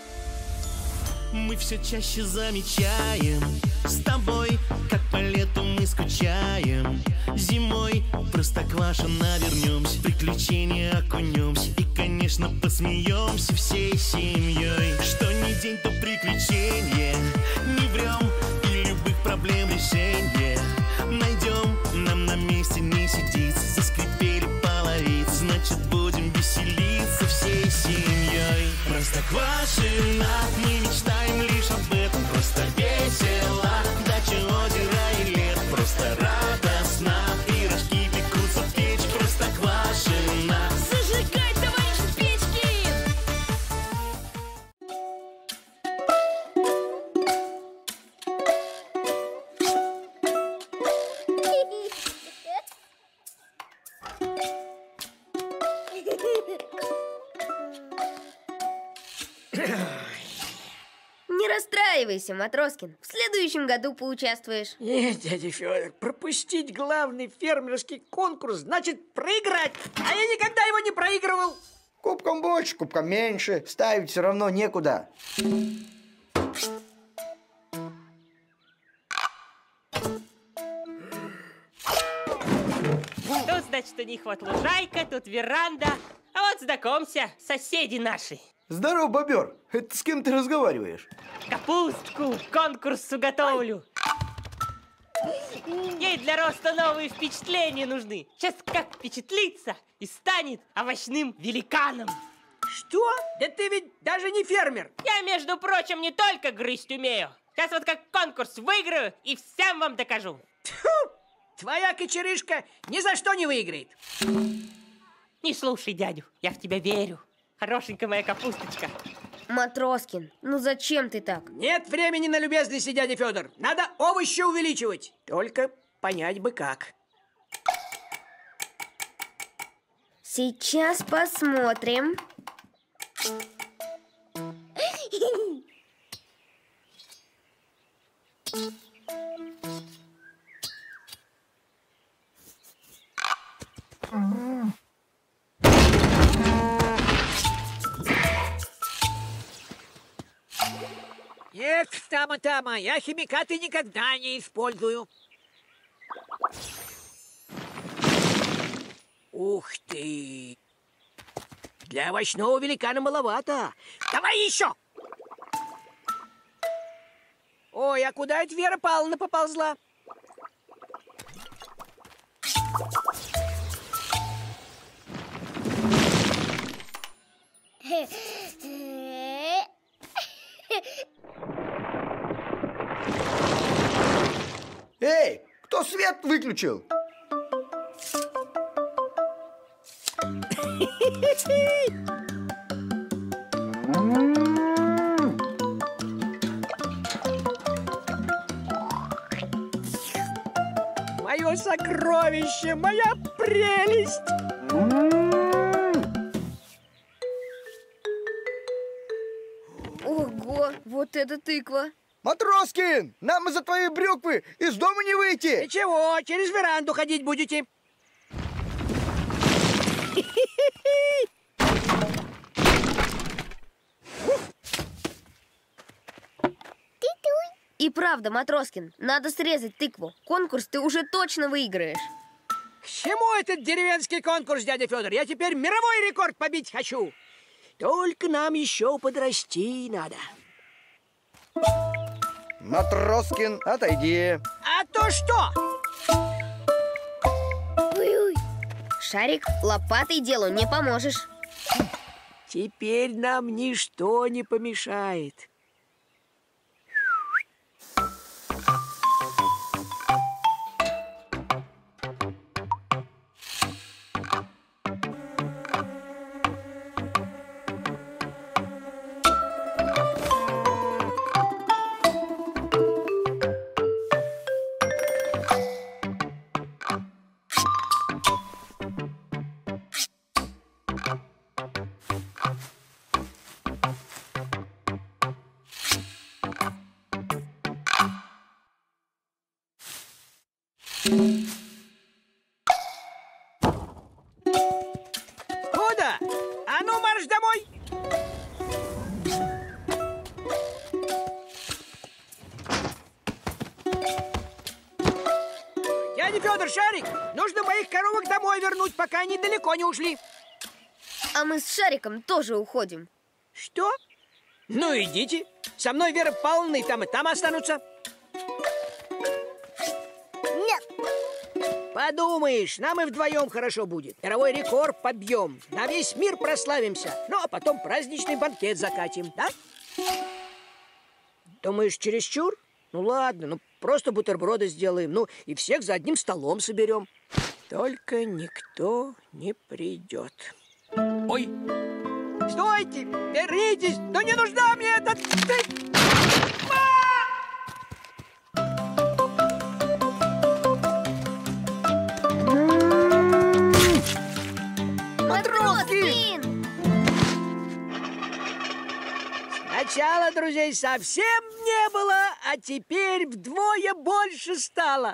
R: Мы все чаще замечаем с тобой, как по лету мы скучаем. Зимой в Простоквашино вернемся, в приключения окунемся и, конечно, посмеемся всей семьей. Что ни день, то приключение, не врем и любых проблем решение найдем. Нам на месте не сидится, заскрипели половицы, значит, будем веселиться всей семьей. Простоквашино, мы мечтаем лишь об этом. Просто весело, дача, озеро и лет. Просто радостно, пирожки пекутся в печь. Простоквашино,
H: зажигай, товарищ Печкин!
C: Не расстраивайся, Матроскин. В следующем году поучаствуешь.
A: Нет, дядя Федор, пропустить главный фермерский конкурс значит проиграть. А я никогда его не проигрывал.
B: Кубком больше, кубком меньше. Ставить все равно некуда.
N: Тут, значит, у них вот лужайка, тут веранда. А вот знакомься, соседи наши.
B: Здорово, бобер. Это с кем ты разговариваешь?
N: Капустку к конкурсу готовлю. Ей для роста новые впечатления нужны. Сейчас как впечатлится и станет овощным великаном.
A: Что? Да ты ведь даже не фермер.
N: Я, между прочим, не только грызть умею. Сейчас вот как конкурс выиграю и всем вам докажу.
A: Тьфу! Твоя кочерышка ни за что не выиграет.
N: Не слушай дядю, я в тебя верю. Хорошенькая моя капусточка.
C: Матроскин, ну зачем ты так?
A: Нет времени на любезности, дядя Федор. Надо овощи увеличивать. Только понять бы как.
C: Сейчас посмотрим.
E: Тама-Тама, я химикаты никогда не использую. Ух ты! Для овощного великана маловато. Давай еще! Ой, а куда это Вера Павловна поползла?
B: Эй, кто свет выключил?
A: Мое сокровище, моя прелесть!
C: Ого, вот это тыква!
B: Матроскин, нам из-за твоей брюквы из дома не выйти!
A: Ничего, через веранду ходить будете.
C: И правда, Матроскин, надо срезать тыкву. Конкурс ты уже точно выиграешь.
A: К чему этот деревенский конкурс, дядя Федор? Я теперь мировой рекорд побить хочу. Только нам еще подрасти надо.
B: Матроскин, отойди.
A: А то что?
C: Ой-ой. Шарик, лопатой делу не поможешь.
A: Теперь нам ничто не помешает. Куда? А ну, марш домой! Дядя Федор, Шарик, нужно моих коровок домой вернуть, пока они далеко не ушли.
C: А мы с Шариком тоже уходим.
A: Что? Ну, идите. Со мной Вера Павловна и там, и там останутся.
C: Нет.
A: Подумаешь, нам и вдвоем хорошо будет. Мировой рекорд побьем, на весь мир прославимся. Ну, а потом праздничный банкет закатим, да? Думаешь, чересчур? Ну, ладно, ну, просто бутерброды сделаем. Ну, и всех за одним столом соберем. Только никто не придет. Ой! Стойте! Вернитесь! Ну, не нужна мне эта...
C: Матроскин!
A: Сначала друзей совсем не было, а теперь вдвое больше стало.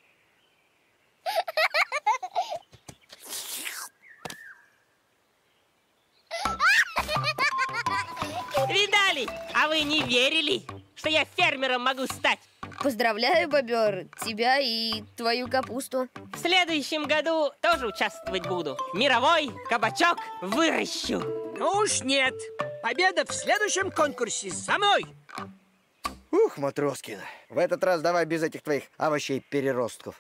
N: Видали? А вы не верили, что я фермером могу стать?
C: Поздравляю, бобер, тебя и твою капусту.
N: В следующем году тоже участвовать буду. Мировой кабачок выращу.
A: Ну уж нет. Победа в следующем конкурсе за мной.
B: Ух, Матроскин, в этот раз давай без этих твоих овощей-переростков.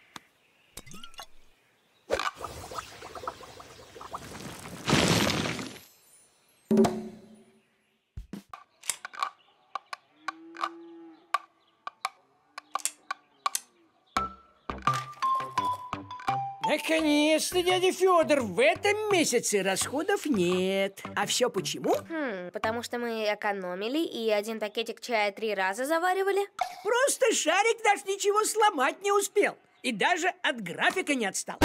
A: Наконец-то, дядя Федор, в этом месяце расходов нет. А все почему?
C: Хм, потому что мы экономили и один пакетик чая три раза заваривали.
A: Просто Шарик наш ничего сломать не успел. И даже от графика не отстал.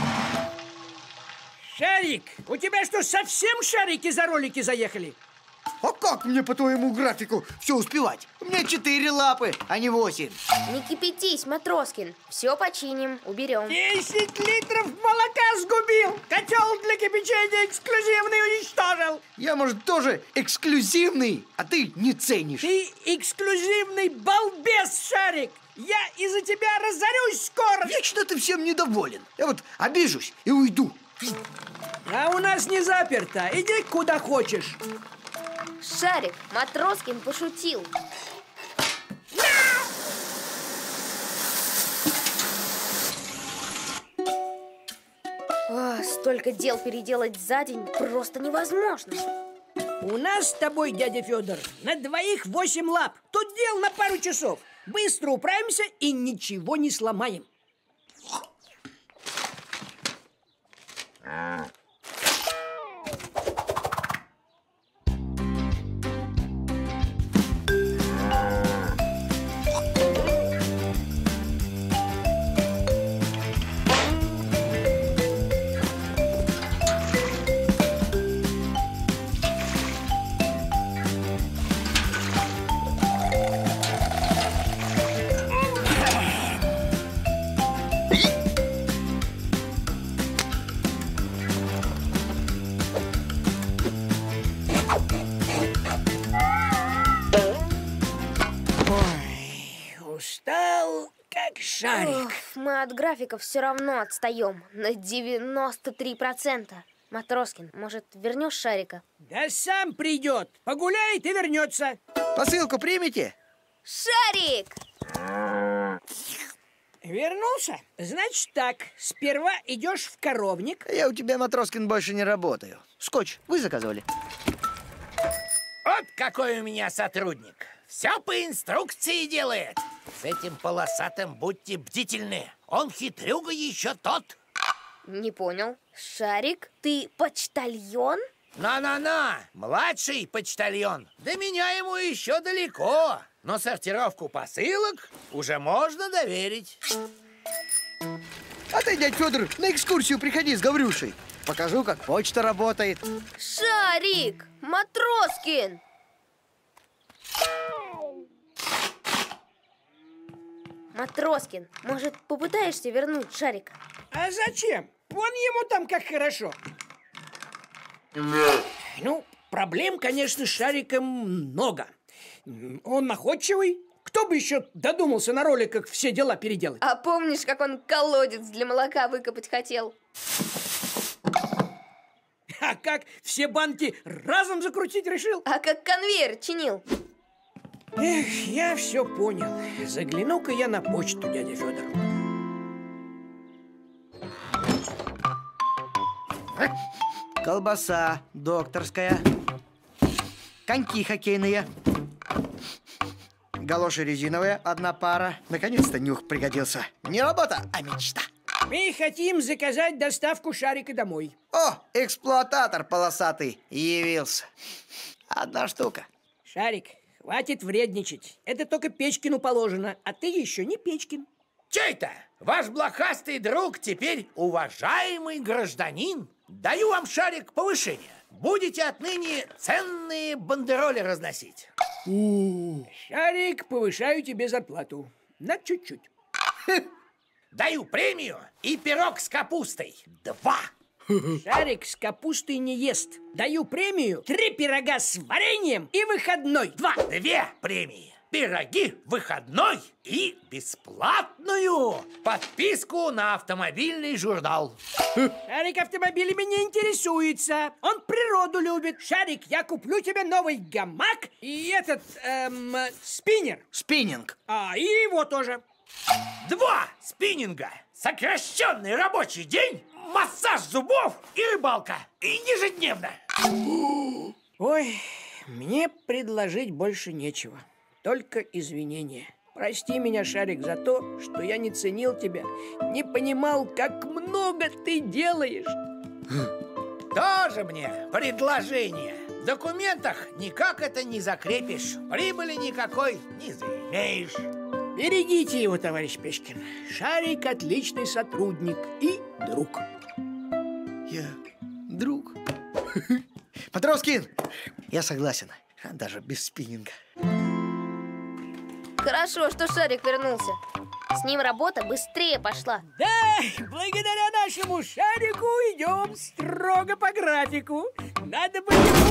A: Шарик, у тебя что, совсем шарики за ролики заехали?
B: А как мне по твоему графику все успевать? У меня четыре лапы, а не восемь.
C: Не кипятись, Матроскин. Все починим, уберем.
A: Десять литров молока сгубил. Котел для кипячения эксклюзивный уничтожил.
B: Я, может, тоже эксклюзивный, а ты не ценишь.
A: Ты эксклюзивный балбес, Шарик. Я из-за тебя разорюсь скоро.
B: Вечно ты всем недоволен. Я вот обижусь и уйду.
A: А у нас не заперто. Иди куда хочешь.
C: Шарик, Матроскин пошутил. О, столько дел переделать за день просто невозможно.
A: У нас с тобой, дядя Федор, на двоих восемь лап. Тут дел на пару часов. Быстро управимся и ничего не сломаем. Устал, как шарик.
C: Ух, мы от графика все равно отстаем на девяносто три процента. Матроскин, может, вернешь Шарика?
A: Да сам придет. Погуляет и вернется.
B: Посылку примете?
C: Шарик!
A: Вернулся? Значит так, сперва идешь в коровник.
B: Я у тебя, Матроскин, больше не работаю. Скотч вы заказывали?
I: Вот какой у меня сотрудник. Все по инструкции делает. С этим полосатым будьте бдительны. Он хитрюга еще тот.
C: Не понял. Шарик, ты почтальон?
I: На-на-на, младший почтальон. До меня ему еще далеко. Но сортировку посылок уже можно доверить.
B: А ты, дядь Федор, на экскурсию приходи с Гаврюшей. Покажу, как почта работает.
C: Шарик! Матроскин! Матроскин, может, попытаешься вернуть Шарика?
A: А зачем? Вон ему там как хорошо. Ну, проблем, конечно, с Шариком много. Он находчивый. Кто бы еще додумался на роликах все дела переделать?
C: А помнишь, как он колодец для молока выкопать хотел?
A: А как все банки разом закрутить решил?
C: А как конвейер чинил?
A: Эх, я все понял. Загляну-ка я на почту, дядя Федор.
B: Колбаса докторская, коньки хоккейные, галоши резиновые, одна пара. Наконец-то нюх пригодился. Не работа, а мечта.
A: Мы хотим заказать доставку Шарика домой.
B: О, эксплуататор полосатый явился. Одна штука.
A: Шарик, хватит вредничать. Это только Печкину положено, а ты еще не Печкин.
I: Чей-то? Ваш блохастый друг теперь уважаемый гражданин. Даю вам, Шарик, повышение. Будете отныне ценные бандероли разносить.
A: У, Шарик, повышаю тебе зарплату. На чуть-чуть.
I: Даю премию и пирог с капустой. Два.
A: Шарик с капустой не ест. Даю премию, три пирога с вареньем и выходной. Два.
I: Две премии. Пироги, выходной и бесплатную подписку на автомобильный журнал.
A: Шарик автомобилями не интересуется. Он природу любит. Шарик, я куплю тебе новый гамак и этот, эм, спиннер.
B: Спиннинг.
A: А, и его тоже.
I: Два спиннинга, сокращенный рабочий день, массаж зубов и рыбалка. И ежедневно.
A: Ой, мне предложить больше нечего. Только извинения. Прости меня, Шарик, за то, что я не ценил тебя, не понимал, как много ты делаешь.
I: Тоже мне предложение. В документах никак это не закрепишь. Прибыли никакой не заимеешь.
A: Берегите его, товарищ Печкин. Шарик отличный сотрудник и друг.
B: Я друг. Матроскин, я согласен. даже без спиннинга.
C: Хорошо, что Шарик вернулся. С ним работа быстрее пошла.
A: Да, благодаря нашему Шарику идем строго по графику. Надо бы ему...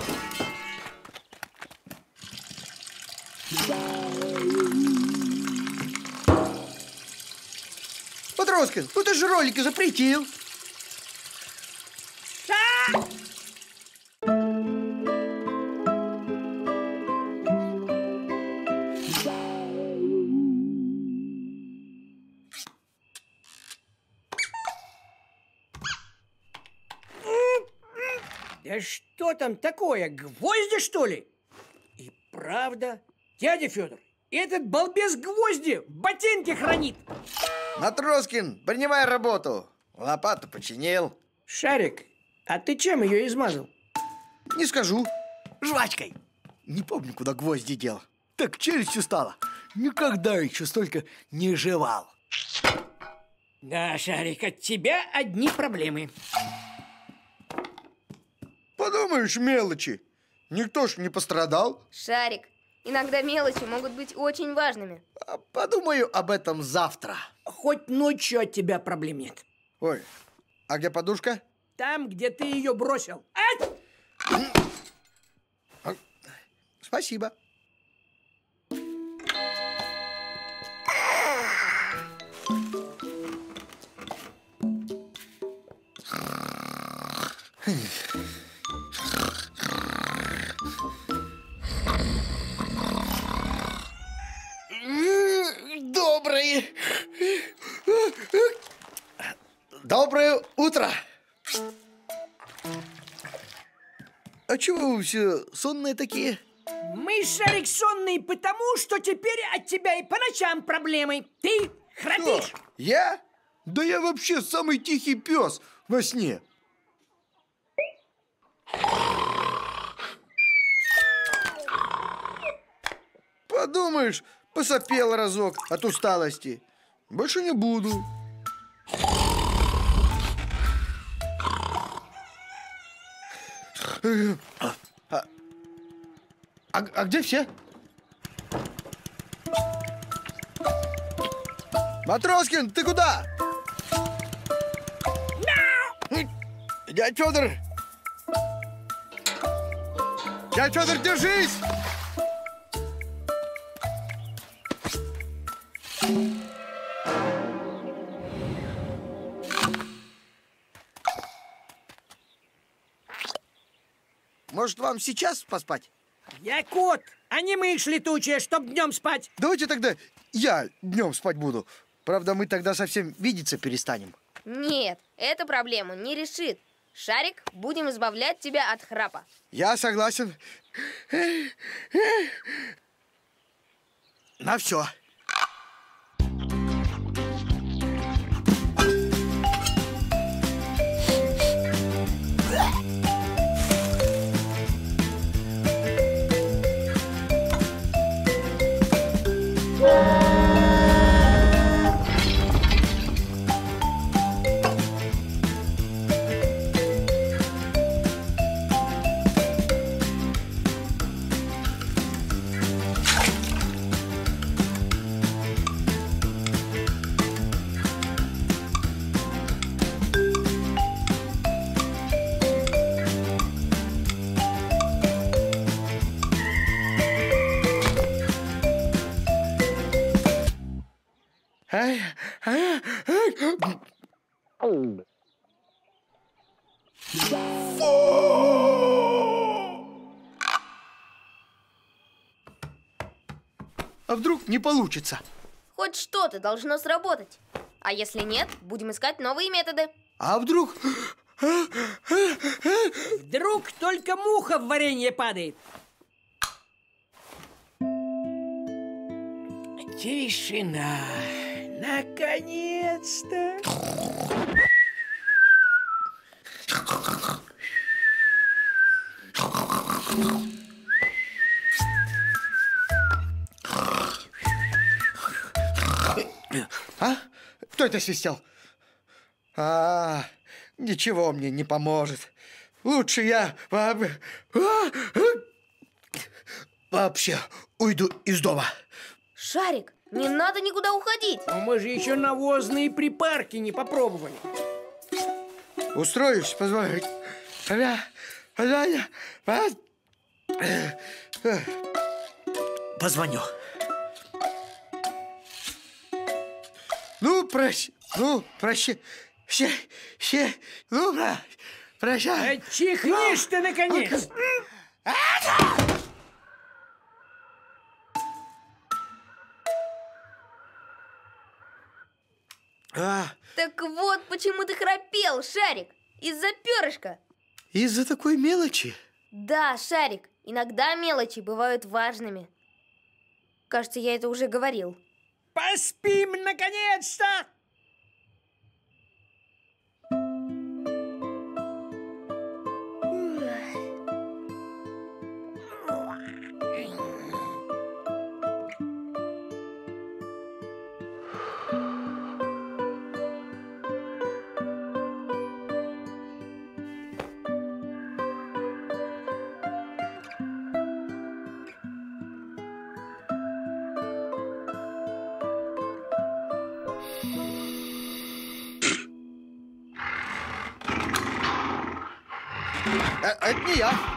B: Матроскин, ну ты же ролики запретил.
A: Ша! Да что там такое, гвозди, что ли? И правда, дядя Федор, этот балбес гвозди в ботинке хранит.
B: Матроскин, принимай работу. Лопату починил.
A: Шарик, а ты чем ее измазал?
B: Не скажу. Жвачкой. Не помню, куда гвозди дел. Так челюсть устала. Никогда еще столько не жевал.
A: Да, Шарик, от тебя одни проблемы.
B: Подумаешь, мелочи. Никто ж не пострадал.
C: Шарик, иногда мелочи могут быть очень важными.
B: Подумаю об этом завтра.
A: Хоть ночью от тебя проблем нет.
B: Ой, а где подушка?
A: Там, где ты ее бросил. А?
B: Спасибо. Доброе... Доброе утро. А чего вы все сонные такие?
A: Мы, Шарик, сонные потому, что теперь от тебя и по ночам проблемы. Ты храпишь.
B: Что? Я? Да я вообще самый тихий пес во сне. Подумаешь, посопел разок от усталости. Больше не буду. А, а, а где все? Матроскин, ты куда? Дядь Федор! Дядь Федор, держись! Может, вам сейчас поспать?
A: Я кот, а не мышь летучая, чтоб днем спать.
B: Давайте тогда я днем спать буду. Правда, мы тогда совсем видеться перестанем.
C: Нет, эту проблему не решит. Шарик, будем избавлять тебя от храпа.
B: Я согласен. На все. А вдруг не получится?
C: Хоть что-то должно сработать. А если нет, будем искать новые методы.
B: А вдруг...
A: Вдруг только муха в варенье падает. Тишина. Наконец-то.
B: А? Кто это свистел? А, ничего мне не поможет. Лучше я... вообще уйду из дома.
C: Шарик, не надо никуда уходить.
A: Но мы же еще навозные припарки не попробовали.
B: Устроюсь, позвонить. Позвоню. Ну, прощай. Ну, прощай. Все, все. Ну, про, прощай.
A: Да чихнешь ты, наконец.
B: А,
C: Так вот, почему ты храпел, Шарик. Из-за перышка.
B: из-за такой мелочи?
C: Да, Шарик, иногда мелочи бывают важными. Кажется, я это уже говорил.
A: Поспим, наконец-то!
B: Это не я.